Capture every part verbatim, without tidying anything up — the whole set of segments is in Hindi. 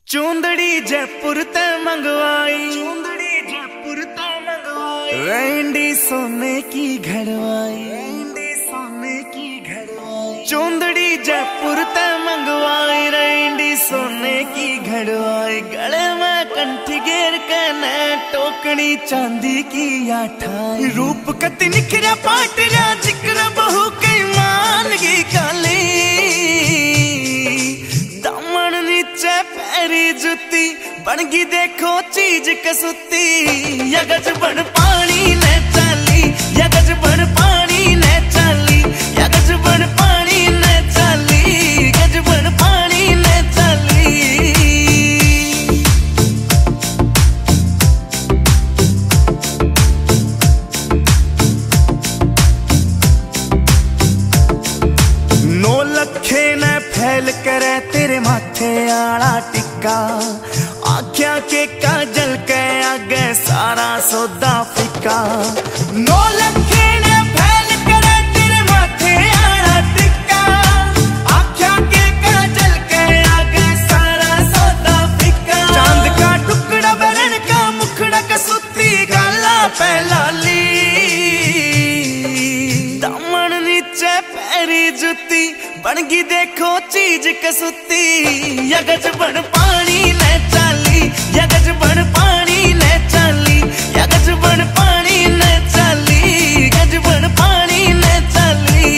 चूंदड़ी जयपुर ते मंगवाई, चूंदड़ी जयपुर ते मंगवाई, रैंडी सोने की घड़वाई, रैंडी सोने की घड़वाई। चूंदड़ी जयपुर ते मंगवाई, रैंडी सोने की घड़वाई। गले में कंठी घेर के न टोकनी चांदी की आठाई। रूप कति निखरा पाटरा जिक्र बहु कई मान की काली। दामन नीचे पैरी जुती बनगी देखो चीज कसुती। यगज बन पानी ने चाली, यगज बन पानी ने चाली, यगज बन पानी ने चाली, गज बन पानी ने चाली। नौ लखे ने फैल करे तेरे माथे आला टिक्का। आख्या के काजल के आगे सारा सौदा फिका। नौ लखे ने फैल करे तेरे माथे आला टिक्का। आख्या के काजल के आगे सारा सौदा फिका। चांद का टुकड़ा बरन का मुखड़ा कसुती गाला पहलाली। दामन नीचे पैरी जुती बनगी देखो चीज कसुती। यगज बन पानी ने चाली, यगज बन पानी ने चाली, यगज बन पानी ने चाली, गज बन पानी ने चाली।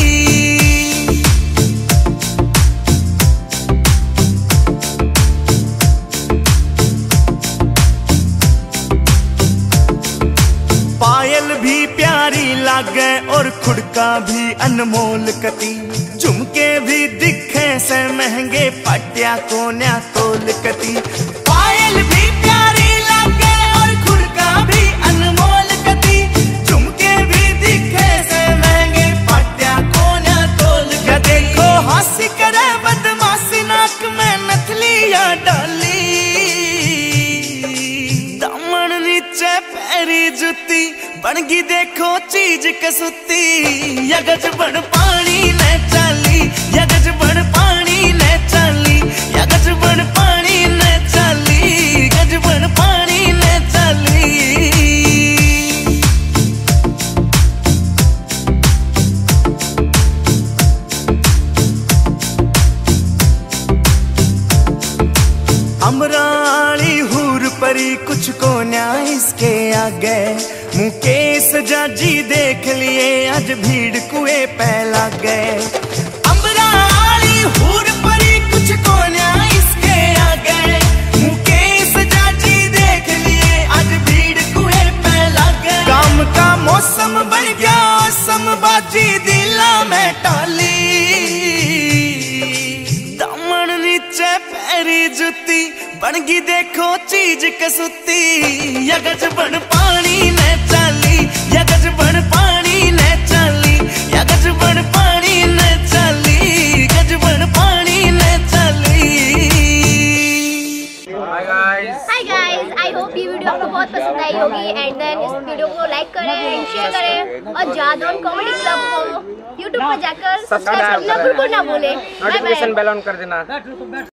पायल भी प्यारी लागे और खुड़का भी अनमोल कती। झुमके भी दिखे से महंगे पटिया कोन्या तोल कती। पायल भी प्यारी लागे और खुड़का भी अनमोल कती। झुमके भी दिखे से महंगे पटिया कोन्या तोल कती। देखो हंसी करे बदमाशी नाक में नथलिया डाली। दामन नीचे पैरी जुती बनगी देखो चीज कसुती। यगज बन पानी ने चाली, यगज बन पानी ने चाली, यगज बन पानी ने चाली, गज बन पानी ने चाली। अमराली हूर परी कुछ को न्याय इसके आगे। मुकेश जाजी देख लिए आज भीड़ कुएं पे लग गए। अमराली हूर परी कुछ को न्याय इसके आगे। मुकेश जाजी देख लिए आज भीड़ कुएं पे लग गए। काम का मौसम बन गया समबाजी दिला में टाली। दामन नीचे पैरी जुती बनगी देखो चीज कसुती। यगज बन पानी ने चाली, यगज बन पानी ने चाली, यगज बन पानी ने चाली, गज बन पानी ने चाली। Hi guys, hi guys, I hope ये वीडियो आपको बहुत पसंद आई होगी। एंड देन इस वीडियो को लाइक करें एंड शेयर करें और जादौन कॉमेडी क्लब को यूट्यूब पर जाकर सब्सक्राइब करना बिल्कुल ना भूलें। नोटिफिकेशन बेल ऑन कर देना।